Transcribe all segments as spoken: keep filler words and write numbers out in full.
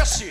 desce.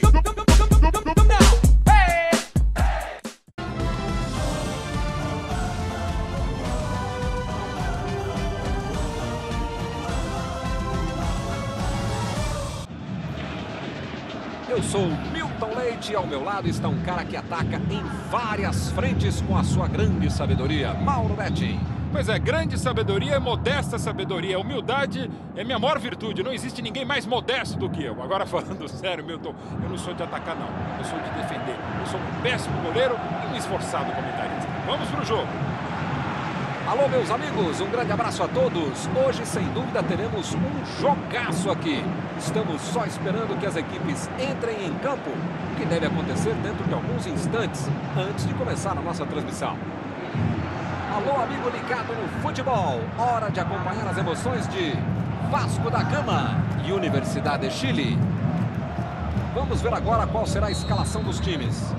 Eu sou o Milton Leite e ao meu lado está um cara que ataca em várias frentes com a sua grande sabedoria, Mauro Betting. Pois é, grande sabedoria é modesta sabedoria. Humildade é minha maior virtude. Não existe ninguém mais modesto do que eu. Agora, falando sério, Milton, eu não sou de atacar, não. Eu sou de defender. Eu sou um péssimo goleiro e um esforçado comentarista. Vamos pro jogo. Alô, meus amigos, um grande abraço a todos. Hoje, sem dúvida, teremos um jogaço aqui. Estamos só esperando que as equipes entrem em campo, o que deve acontecer dentro de alguns instantes, antes de começar a nossa transmissão. Alô, amigo ligado no futebol. Hora de acompanhar as emoções de Vasco da Gama e Universidade de Chile. Vamos ver agora qual será a escalação dos times.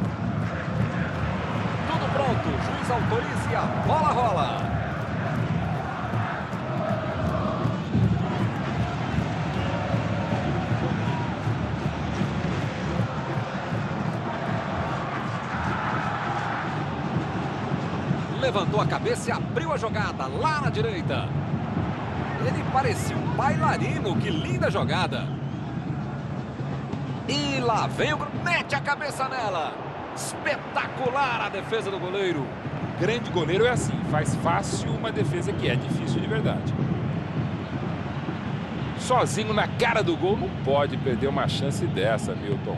Tudo pronto, juiz autoriza e a bola rola. Levantou a cabeça e abriu a jogada lá na direita. Ele parecia um bailarino, que linda jogada. E lá vem o... mete a cabeça nela. Espetacular a defesa do goleiro. Grande goleiro é assim, faz fácil uma defesa que é difícil de verdade. Sozinho na cara do gol, não pode perder uma chance dessa, Milton.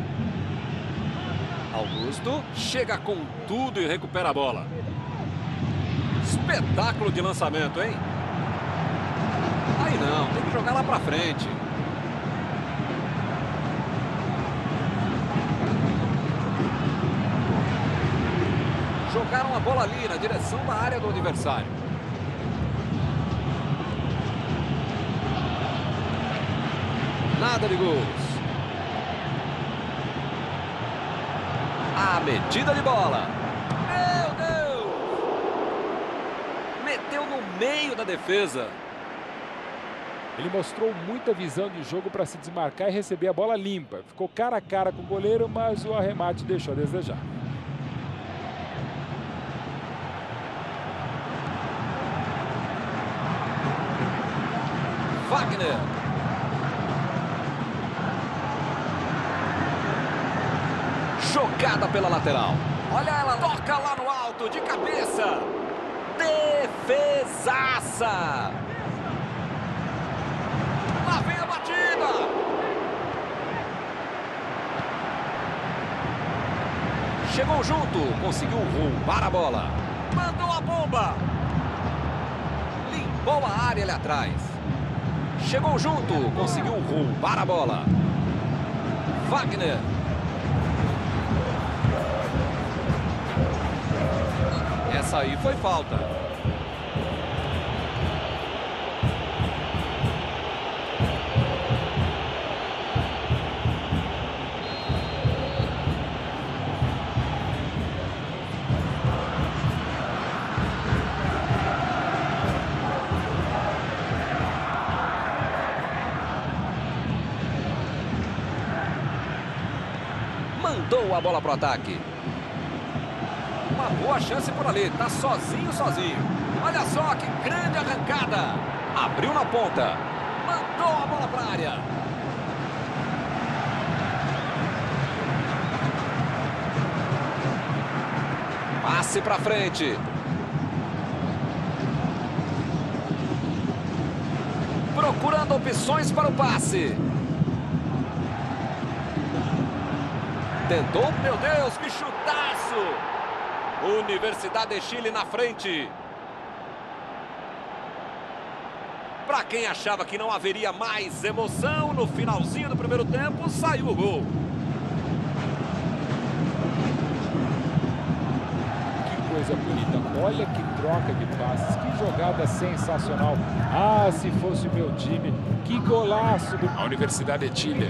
Augusto chega com tudo e recupera a bola. Espetáculo de lançamento, hein? Aí não, tem que jogar lá pra frente. Jogaram a bola ali na direção da área do adversário. Nada de gols. A metida de bola. Meteu no meio da defesa. Ele mostrou muita visão de jogo para se desmarcar e receber a bola limpa. Ficou cara a cara com o goleiro, mas o arremate deixou a desejar. Wagner. Jogada pela lateral. Olha ela, toca lá no alto, de cabeça. Defesaça! Lá vem a batida! Chegou junto, conseguiu roubar a bola. Mandou a bomba! Limpou a área ali atrás. Chegou junto, conseguiu roubar a bola. Wagner. Essa aí foi falta. Mandou a bola pro ataque. Uma boa chance por ali, tá sozinho, sozinho. Olha só que grande arrancada. Abriu na ponta. Mandou a bola para a área. Passe para frente. Procurando opções para o passe. Tentou, meu Deus, que chutaço! Universidade de Chile na frente. Para quem achava que não haveria mais emoção, no finalzinho do primeiro tempo, saiu o gol. Que coisa bonita. Olha que troca de passes. Que jogada sensacional. Ah, se fosse o meu time. Que golaço do... A Universidade de Chile.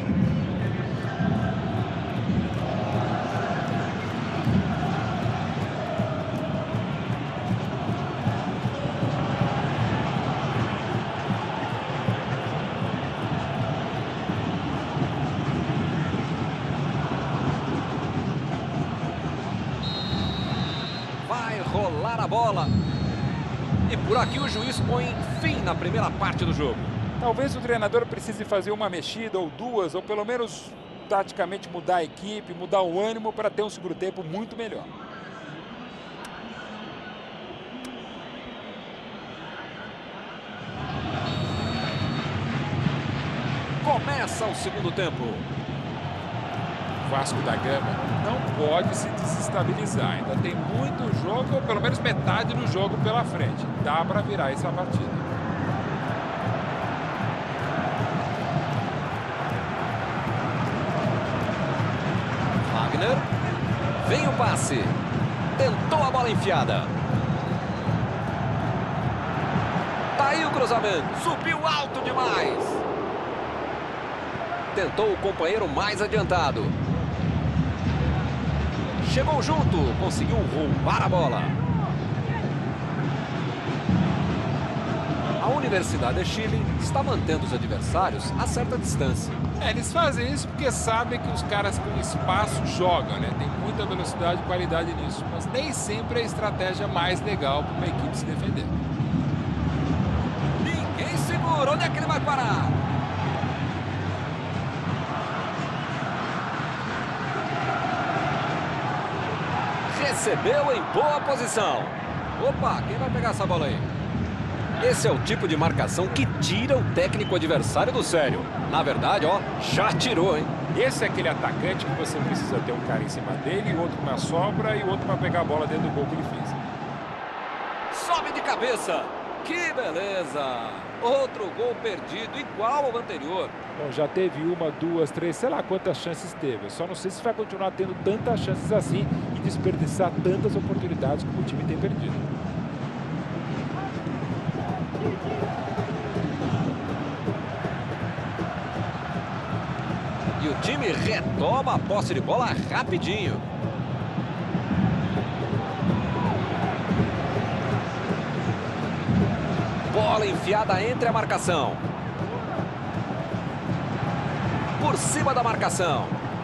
rolar a bola. E por aqui o juiz põe fim na primeira parte do jogo. Talvez o treinador precise fazer uma mexida ou duas, ou pelo menos taticamente mudar a equipe, mudar o ânimo para ter um segundo tempo muito melhor. Começa o segundo tempo. Vasco da Gama não pode se desestabilizar. Ainda tem muito jogo, ou pelo menos metade do jogo pela frente. Dá para virar essa partida. Wagner. Vem o passe. Tentou a bola enfiada. Tá aí o cruzamento. Subiu alto demais. Tentou o companheiro mais adiantado. Chegou junto, conseguiu roubar a bola. A Universidade de Chile está mantendo os adversários a certa distância. É, eles fazem isso porque sabem que os caras com espaço jogam, né? Tem muita velocidade e qualidade nisso. Mas nem sempre é a estratégia mais legal para uma equipe se defender. Ninguém segura. Onde é que ele vai parar? Recebeu em boa posição. Opa, quem vai pegar essa bola aí? Esse é o tipo de marcação que tira o técnico adversário do sério. Na verdade, ó, já tirou, hein? Esse é aquele atacante que você precisa ter um cara em cima dele, outro na sobra e outro para pegar a bola dentro do gol que ele fez. Sobe de cabeça. Que beleza! Outro gol perdido, igual ao anterior. Bom, já teve uma, duas, três, sei lá quantas chances teve. Eu só não sei se vai continuar tendo tantas chances assim e desperdiçar tantas oportunidades como o time tem perdido. E o time retoma a posse de bola rapidinho. Bola enfiada entre a marcação. Por cima da marcação.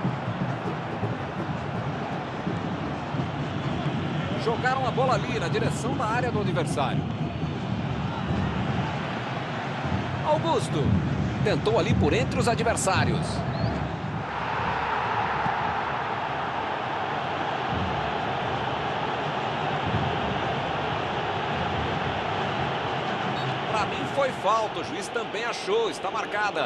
Jogaram a bola ali na direção da área do adversário. Augusto tentou ali por entre os adversários. Para mim foi falta, o juiz também achou, está marcada.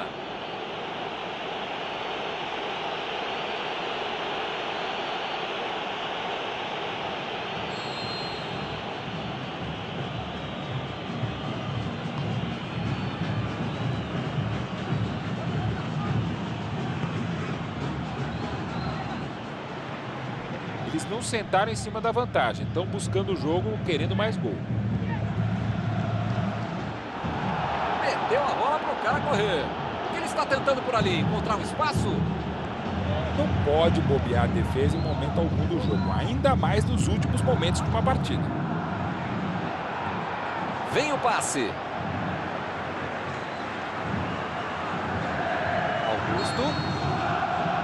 Eles não sentaram em cima da vantagem, estão buscando o jogo, querendo mais gol. Meteu a bola para o cara correr. O que ele está tentando por ali? Encontrar um espaço? Não pode bobear a defesa em momento algum do jogo, ainda mais nos últimos momentos de uma partida. Vem o passe. Augusto.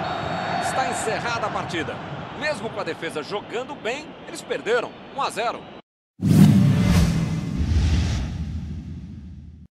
Está encerrada a partida. Mesmo com a defesa jogando bem, eles perderam. um a zero.